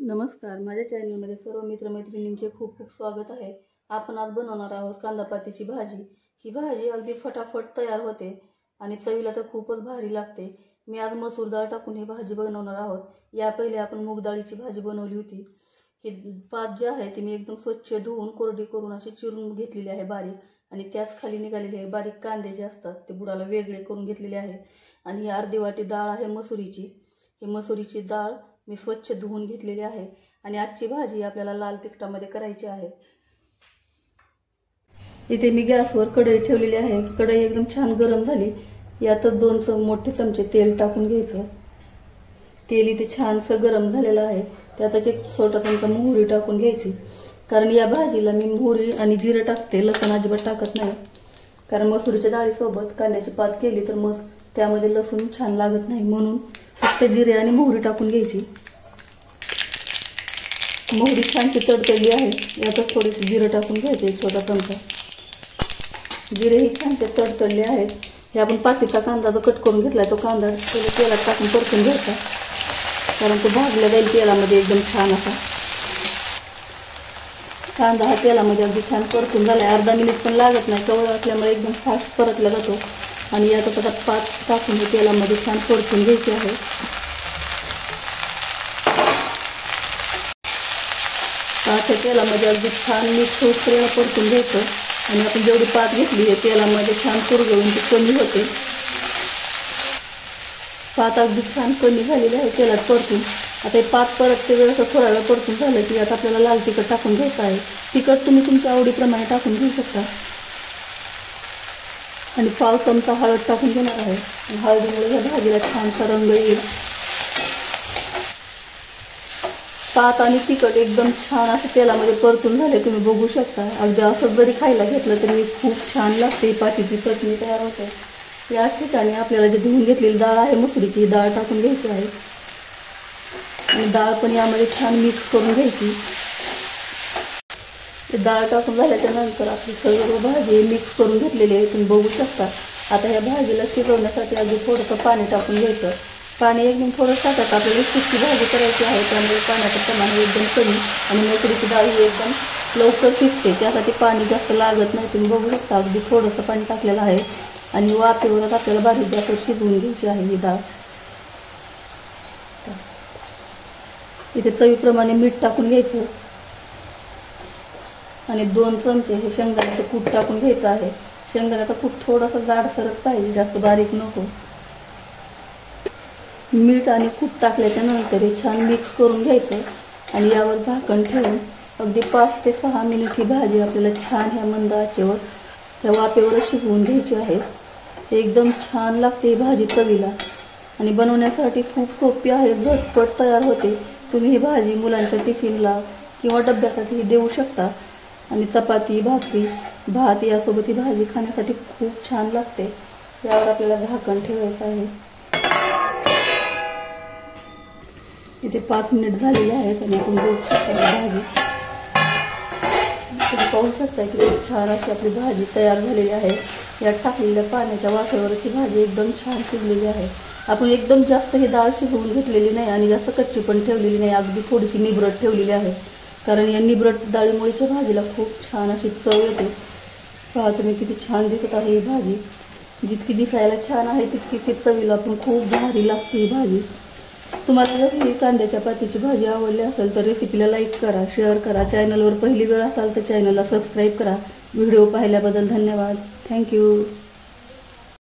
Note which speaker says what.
Speaker 1: नमस्कार, माझ्या चॅनलमध्ये सर्व मित्रमैत्रिणींचे खूप खूप स्वागत आहे। आपण आज बनवणार आहोत कांदापातीची भाजी। ही भाजी अगदी फटाफट तयार होते आणि चवीला तर खूपच भारी लागते। मी आज मसूर डाळ टाकून ही भाजी बनवणार आहोत। या पहिले आपण मूग डाळीची भाजी बनवली होती। ही पात जी आहे ती मी एकदम स्वच्छ धुवून कोरडी करून अशी चिरून घेतलेली आहे बारीक, आणि त्याच खाली निघालेले आहे बारीक कांदे जे असतात ते बुडाला वेगळे करून घेतलेले आहे। आणि ही अर्धी वाटी डाळ आहे मसुरीची। ही मसुरीची डाळ मी स्वच्छ धुवून घेतलेली आहे आणि आजची भाजी आपल्याला लाल तिखटामध्ये करायची आहे। इथे मी गॅसवर कढई ठेवलेली आहे। कढई एकदम छान गरम झाली। यात 2 मोठे चमचे तेल टाकून घ्यायचं। तेल इथे छानसं गरम झालेलं आहे। त्यातच एक छोटा चमचा मोहरी टाकून घ्यायची, कारण या भाजीला मी मोहरी आणि जिरं टाकते, लसूण अजिबात टाकत नाही। कारण मसुरीच्या डाळीसोबत कांद्याची पात केली तर मग त्यामध्ये लसूण छान लागत नाही, म्हणून फक्त जिरे आणि मोहरी टाकून घ्यायची। मोहरी छानशी तडतडली आहे। यातच थोडेसे जिरे टाकून घ्यायचे, एक छोटा चमचा। जिरे ही छानसे तडतडले आहेत। हे आपण पातीचा कांदा जो कट करून घेतलाय तो कांदा तेलात टाकून परतून घ्यायचा, कारण तो भाजला जाईल तेलामध्ये एकदम छान असा। कांदा हा तेलामध्ये अगदी छान परतून झालाय। अर्धा मिनिट पण लागत नाही, कवळ असल्यामुळे एकदम फास्ट परतला जातो। आणि यात आता पात टाकून तेलामध्ये छान परतून घ्यायची आहे। पातच्या तेलामध्ये अगदी छान मिक्स होऊपर्यंत परतून घ्यायचं। आणि आपण जेवढी पात घेतली आहे तेलामध्ये छान कुरघळून ती कमी होते। पात अगदी छान कमी झालेली आहे तेलात परतून। आता हे पात परतते वेळेस थोडा वेळ परतून झालं की आता आपल्याला लाल तिखट टाकून घ्यायचं आहे। तिखट तुम्ही तुमच्या आवडीप्रमाणे टाकून घेऊ शकता। आणि पाव चमचा हळद टाकून घेणार आहे। हळदीमुळे या भाजीला छानसा रंग येईल। पात आणि तिखट एकदम छान असं तेलामध्ये परतून झाले, तुम्ही बघू शकता। अगदी असं जरी खायला घेतलं तरी खूप छान लागते। पातीची चटणी तयार होते। याच ठिकाणी आपल्याला जे धुवून घेतलेली डाळ आहे मसुरीची डाळ टाकून घ्यायची आहे आणि डाळ पण यामध्ये छान मिक्स करून घ्यायची। डाळ टाकून झाल्याच्या नंतर आपली सर्व भाजी मिक्स करून घेतलेली आहे, तुम्ही बघू शकता। आता या भाजीला शिजवण्यासाठी अगदी थोडंसं पाणी टाकून घ्यायचं। पाणी एकदम थोडं टाकत आपल्याला सुकी भाजी करायची आहे, त्यामुळे पाण्याचं प्रमाण एकदम कमी। आणि मसुरीची डाळ ही एकदम लवकर शिजते, त्यासाठी पाणी जास्त लागत नाही, तुम्ही बघू शकता। अगदी थोडंसं पाणी टाकलेलं आहे आणि वाफेवरच आपल्याला बारीक गॅसवर शिजवून घ्यायची आहे ही डाळ। इथे चवीप्रमाणे मीठ टाकून घ्यायचं आणि 2 चमचे हे शेंगदाण्याचं कूट टाकून घ्यायचं आहे। शेंगदाण्याचा कूट थोडासा जाडसरच पाहिजे, जास्त बारीक नको। मीठ आणि कूट टाकल्याच्या नंतर हे छान मिक्स करून घ्यायचं आणि यावर झाकण ठेवून अगदी 5 ते 6 मिनिट ही भाजी आपल्याला छान ह्या मंद आचेवर त्या वाफेवर शिजवून घ्यायची आहे। एकदम छान लागते ही भाजी चवीला आणि बनवण्यासाठी खूप सोपी आहे, झटपट तयार होते। तुम्ही ही भाजी मुलांच्या टिफिनला किंवा डब्यासाठी देऊ शकता आणि चपाती, भाकरी, भात यासोबत ही भाजी खाण्यासाठी खूप छान लागते। यावर आपल्याला झाकण ठेवायचं आहे। इथे 5 मिनिट झालेले आहेत आणि आपण बघू शकता भाजी। तुम्ही पाहू शकता की खूप छान अशी आपली भाजी तयार झालेली आहे। यात टाकलेल्या पाण्याच्या वाफेवरची भाजी एकदम छान शिजलेली आहे। आपण एकदम जास्त ही डाळ शिजवून घेतलेली नाही आणि जास्त कच्ची पण ठेवलेली नाही, अगदी थोडीशी निबरट ठेवलेली आहे, कारण या निबरट डाळीमुळेच्या भाजीला खूप छान अशी चव येते। पहा तुम्ही किती छान दिसत आहे ही भाजी। जितकी दिसायला छान आहे तितकी ती चवीला पण खूप भारी लागते ही भाजी। तुम्हाला जर ही कांद्याच्या पातीची भाजी आवडली असेल तर रेसिपीला लाईक करा, शेअर करा। चॅनलवर पहिली वेळ असाल तर चॅनलला सबस्क्राईब करा। व्हिडिओ पाहिल्याबद्दल धन्यवाद। थँक्यू।